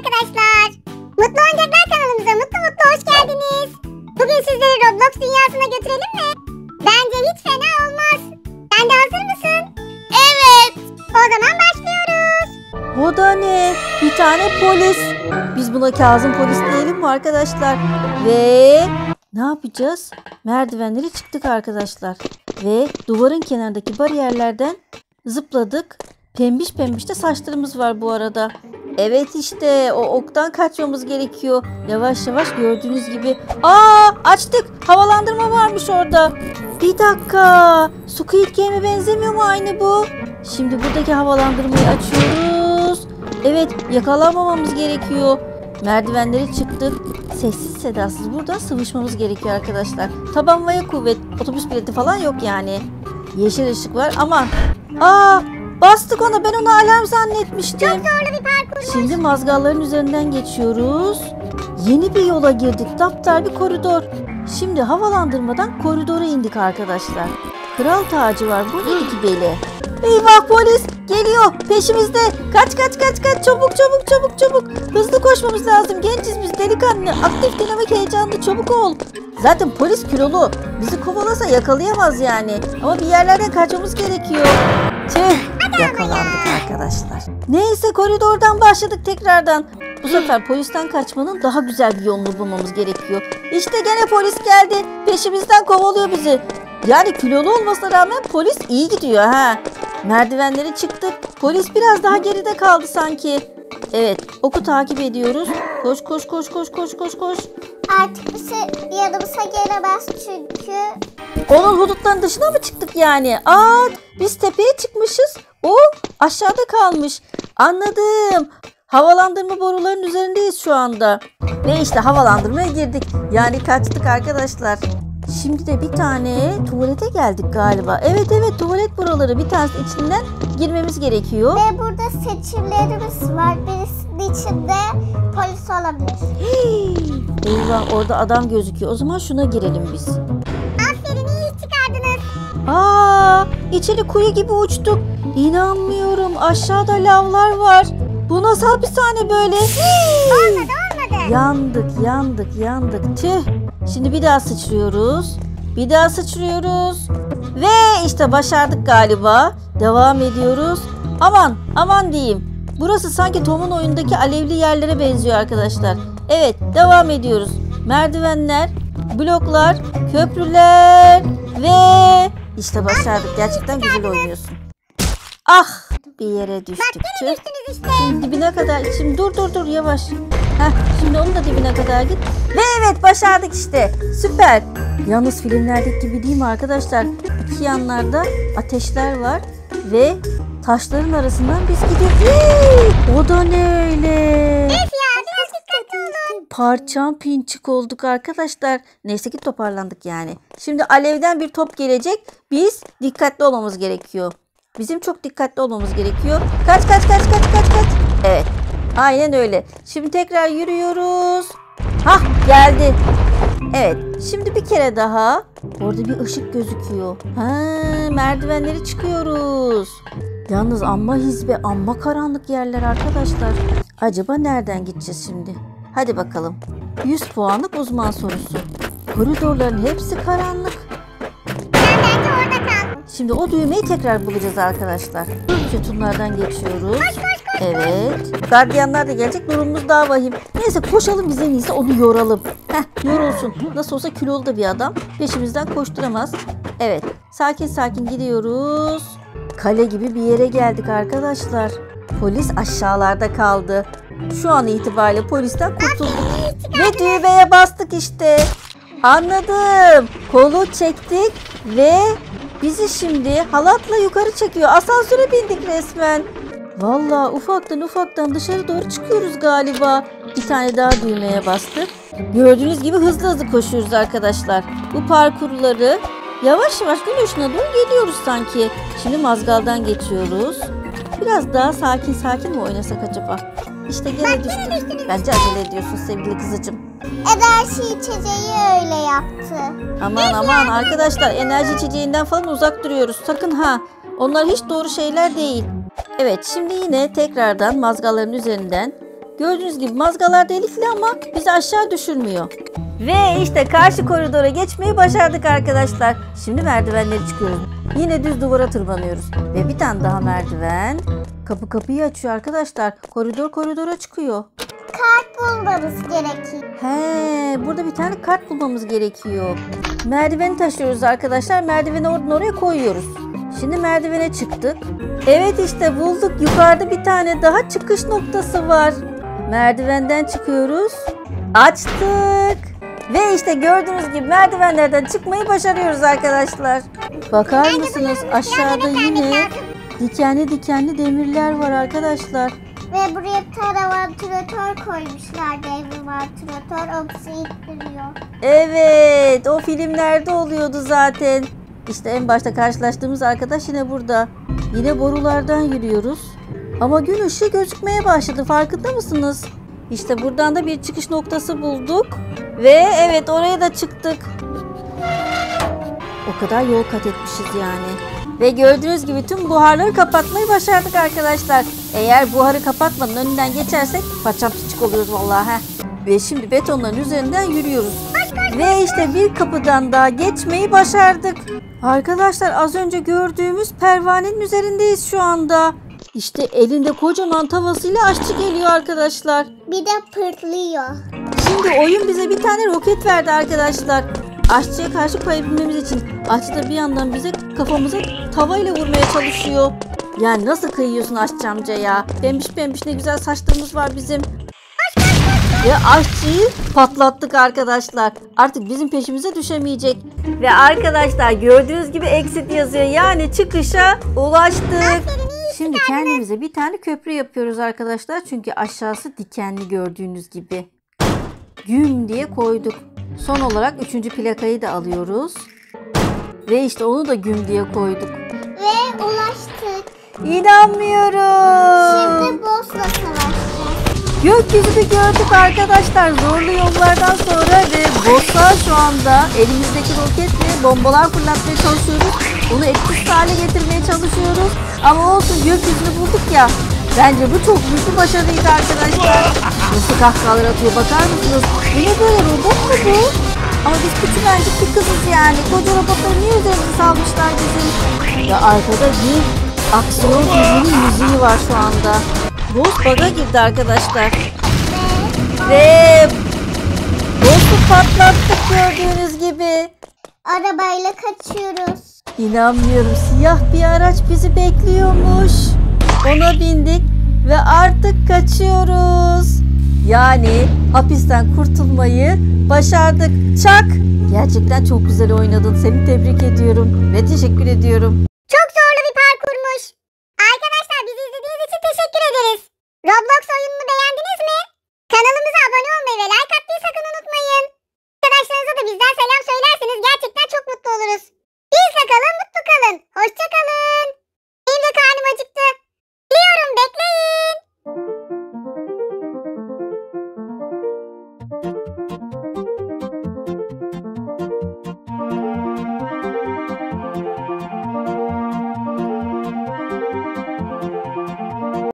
arkadaşlar. Mutlu Oyuncaklar kanalımıza mutlu hoş geldiniz. Bugün sizleri Roblox dünyasına götürelim mi? Bence hiç fena olmaz. Sen de hazır mısın? Evet. O zaman başlıyoruz. O da ne? Bir tane polis. Biz buna Kazım polis diyelim mi arkadaşlar? Ve ne yapacağız? Merdivenleri çıktık arkadaşlar. Ve duvarın kenarındaki bariyerlerden zıpladık. Pembiş pembiş de saçlarımız var bu arada. Evet işte o oktan kaçmamız gerekiyor. Yavaş yavaş gördüğünüz gibi. Açtık. Havalandırma varmış orada. Bir dakika. Squid Game'e benzemiyor mu aynı bu? Şimdi buradaki havalandırmayı açıyoruz. Evet, yakalanmamamız gerekiyor. Merdivenleri çıktık. Sessiz sedasız buradan sıvışmamız gerekiyor arkadaşlar. Taban vaya kuvvet. Otobüs bileti falan yok yani. Yeşil ışık var ama bastık ona. Ben onu alarm zannetmiştim. Çok zorlu bir parkur. Şimdi mazgalların üzerinden geçiyoruz. Yeni bir yola girdik. Daptar bir koridor. Şimdi havalandırmadan koridora indik arkadaşlar. Kral tacı var. Bu neydi beli? Eyvah, polis geliyor peşimizde. Kaç çabuk. Hızlı koşmamız lazım. Genciz biz, delikanlı. Aktif, dinamik, heyecanlı, çabuk ol. Zaten polis kilolu. Bizi kovalasa yakalayamaz yani. Ama bir yerlerden kaçmamız gerekiyor. Yakalandık arkadaşlar. Neyse, koridordan başladık tekrardan. Bu sefer polisten kaçmanın daha güzel bir yolunu bulmamız gerekiyor. İşte gene polis geldi. Peşimizden kovalıyor bizi. Yani kilolu olmasına rağmen polis iyi gidiyor ha. Merdivenleri çıktık. Polis biraz daha geride kaldı sanki. Evet, oku takip ediyoruz. Koş. Artık bir yanımıza gelemez çünkü. Onun hudutların dışına mı çıktık yani? Biz tepeye çıkmışız. O aşağıda kalmış. Anladım. Havalandırma borularının üzerindeyiz şu anda. Ve işte havalandırmaya girdik. Yani kaçtık arkadaşlar. Şimdi de bir tane tuvalete geldik galiba. Evet, tuvalet buraları. Bir tanesi içinden girmemiz gerekiyor. Ve burada seçimlerimiz var. Birisinin içinde polis olabilir. Eyvah, orada adam gözüküyor. O zaman şuna girelim biz. Aferin, iyi iş çıkardınız. İçeri kuyu gibi uçtuk. İnanmıyorum. Aşağıda lavlar var. Bu nasıl hapishane böyle? Olmadı. Yandık. Tüh. Şimdi bir daha sıçrıyoruz. Ve işte başardık galiba. Devam ediyoruz. Aman diyeyim. Burası sanki Tom'un oyundaki alevli yerlere benziyor arkadaşlar. Evet, devam ediyoruz. Merdivenler, bloklar, köprüler ve işte başardık. Gerçekten güzel oynuyorsun. Bir yere düştük. Bak, düştünüz işte. Şimdi dibine kadar. Şimdi dur yavaş. Şimdi onun da dibine kadar git. Ve evet, başardık işte. Süper. Yalnız filmlerdeki gibi değil mi arkadaşlar? İki yanlarda ateşler var ve taşların arasından biz gidiyoruz. O da ne öyle? Biraz dikkatli olun. Parçam pinçik olduk arkadaşlar. Neyse ki toparlandık yani. Şimdi alevden bir top gelecek. Biz dikkatli olmamız gerekiyor. Bizim çok dikkatli olmamız gerekiyor. Kaç. Evet. Aynen öyle. Şimdi tekrar yürüyoruz. Geldi. Evet. Şimdi bir kere daha. Orada bir ışık gözüküyor. Merdivenleri çıkıyoruz. Yalnız amma hizbe, amma karanlık yerler arkadaşlar. Acaba nereden gideceğiz şimdi? Hadi bakalım. 100 puanlık uzman sorusu. Koridorların hepsi karanlık. Bence orada kal. Şimdi o düğmeyi tekrar bulacağız arkadaşlar. Sütunlardan geçiyoruz. Koş. Evet. Gardiyanlar da gelecek. Durumumuz daha vahim. Neyse, koşalım biz en iyisi, onu yoralım. Yorulsun. Nasıl olsa kilolu da bir adam. Peşimizden koşturamaz. Evet. Sakin gidiyoruz. Kale gibi bir yere geldik arkadaşlar. Polis aşağılarda kaldı. Şu an itibariyle polisten kurtulduk. Ve düğmeye bastık işte. Anladım. Kolu çektik ve bizi şimdi halatla yukarı çekiyor. Asansöre bindik resmen. Vallahi ufaktan dışarı doğru çıkıyoruz galiba. Bir tane daha düğmeye bastık. Gördüğünüz gibi hızlı koşuyoruz arkadaşlar. Bu parkurları yavaş gün ışığına doğru geliyoruz sanki. Şimdi mazgaldan geçiyoruz. Biraz daha sakin mi oynasak acaba? İşte gene düştük. Bence acele ediyorsun sevgili kızıcığım. Enerji içeceği öyle yaptı. Aman arkadaşlar, enerji içeceğinden falan uzak duruyoruz. Sakın ha. Onlar hiç doğru şeyler değil. Evet, şimdi yine tekrardan mazgalların üzerinden Gördüğünüz gibi mazgalar delikli ama bizi aşağı düşürmüyor. Ve işte karşı koridora geçmeyi başardık arkadaşlar. Şimdi merdivenleri çıkıyoruz. Yine düz duvara tırmanıyoruz. Ve bir tane daha merdiven. Kapı kapıyı açıyor arkadaşlar. Koridor koridora çıkıyor. Kart bulmamız gerekiyor. He, burada bir tane kart bulmamız gerekiyor. Merdiveni taşıyoruz arkadaşlar. Merdiveni oradan oraya koyuyoruz. Şimdi merdivene çıktık. Evet işte bulduk. Yukarıda bir tane daha çıkış noktası var. Merdivenden çıkıyoruz. Açtık. Ve işte gördüğünüz gibi merdivenlerden çıkmayı başarıyoruz arkadaşlar. Bakar mısınız? Aşağıda yine dikenli dikenli demirler var arkadaşlar. Ve buraya bir tane vantilatör koymuşlar. Dev vantilatör. Oksi ittiriyor. Evet, o filmlerde oluyordu zaten. İşte en başta karşılaştığımız arkadaş yine burada. Yine borulardan yürüyoruz. Ama gün ışığı gözükmeye başladı. Farkında mısınız? İşte buradan da bir çıkış noktası bulduk. Ve evet oraya da çıktık. O kadar yol kat etmişiz yani. Ve gördüğünüz gibi tüm buharları kapatmayı başardık arkadaşlar. Eğer buharı kapatmadan önünden geçersek paçapçık oluyoruz vallahi. Ve şimdi betonların üzerinden yürüyoruz. Ve işte bir kapıdan daha geçmeyi başardık. Arkadaşlar az önce gördüğümüz pervanenin üzerindeyiz şu anda. İşte elinde kocaman tavasıyla aşçı geliyor arkadaşlar. Bir de pırtlıyor. Şimdi oyun bize bir tane roket verdi arkadaşlar. Aşçıya karşı koyabilmemiz için. Aşçı da bir yandan bize kafamıza tavayla vurmaya çalışıyor. Yani nasıl kıyıyorsun aşçı amca ya? Pembiş pembiş ne güzel saçlarımız var bizim. Ve aşçıyı patlattık arkadaşlar. Artık bizim peşimize düşemeyecek. Ve arkadaşlar gördüğünüz gibi exit yazıyor. Yani çıkışa ulaştık. Şimdi kendimize bir tane köprü yapıyoruz arkadaşlar. Çünkü aşağısı dikenli gördüğünüz gibi. Güm diye koyduk. Son olarak 3. plakayı da alıyoruz. Ve işte onu da güm diye koyduk. Ve ulaştık. İnanmıyorum. Şimdi boss'la savaşacağız. Gökyüzünü gördük arkadaşlar. Zorlu yollardan sonra ve bosslar şu anda elimizdeki roketle bombalar fırlatmaya çalışıyoruz. Onu etkisiz hale getirmeye çalışıyoruz. Ama olsun gökyüzünü bulduk ya. Bence bu çok büyük bir başarıydı arkadaşlar. Nasıl kahkahalar atıyor bakar mısınız? Bu ne böyle robot mu bu? Ama biz küçümencik bir kızız yani. Koca robotları niye üzerimize salmışlar bizim? Ve arkada bir aksiyon filminin müziği var şu anda. Boss bug'a girdi arkadaşlar. Ve boss'u patlattık gördüğünüz gibi. Arabayla kaçıyoruz. İnanmıyorum, siyah bir araç bizi bekliyormuş. Ona bindik ve artık kaçıyoruz. Yani hapisten kurtulmayı başardık. Çak! Gerçekten çok güzel oynadın. Seni tebrik ediyorum ve teşekkür ediyorum. Çok zor